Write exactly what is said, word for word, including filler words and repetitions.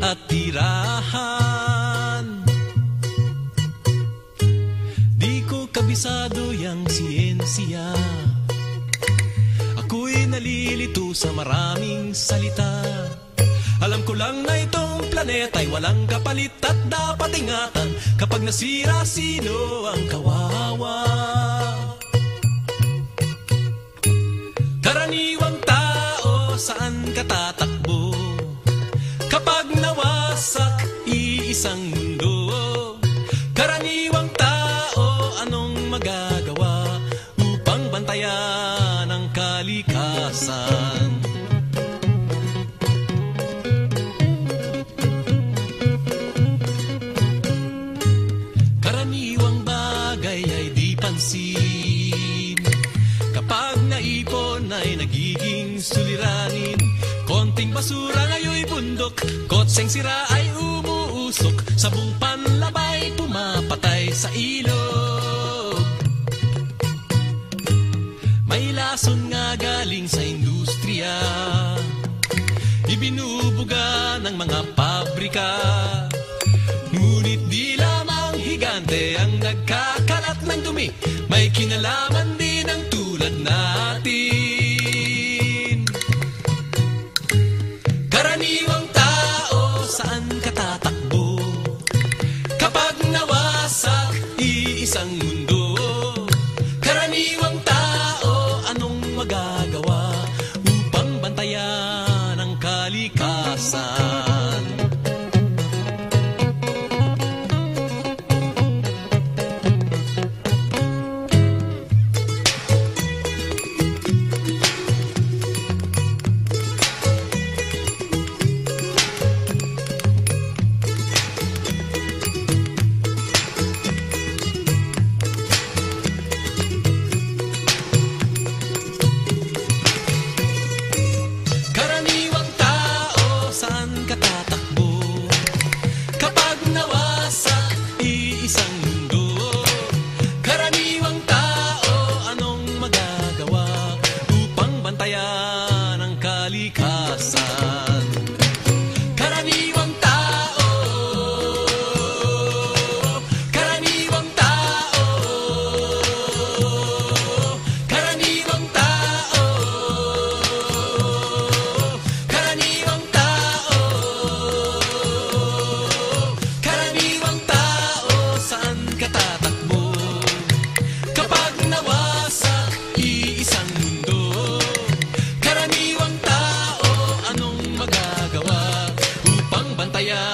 at tirahan. Di ko kabisado yang siyensya, ako'y nalilito sa maraming salita. Alam ko lang na itong planeta'y walang kapalit at dapat ingatan. Kapag nasira, sino ang kawawa? Karaniwang tao, saan ka tatakbo? Kapag nawasak, iisang mundo. Karaniwang tao, anong magagawa upang bantayan ang kalikasan? Karaniwang bagay ay di pansin, kapag naipon ay nagiging suliranin. Konting basura ngayon'y bundok, kotseng sira ay umuusok, sabong panlabay pumapatay sa ilog. May lason nga galing sa industriya, ibinubuga ng mga pabrika. Ngunit di lamang higante ang nagkakalat ng dumi, may kinalaman din ang tulad natin. Karaniwang tao, saan ka tatakbo? Kapag nawasak, iisang mundo. Karaniwang tao, anong magagawa upang bantayan ang kalikasan? Karaniwang tao, anong magagawa upang bantayan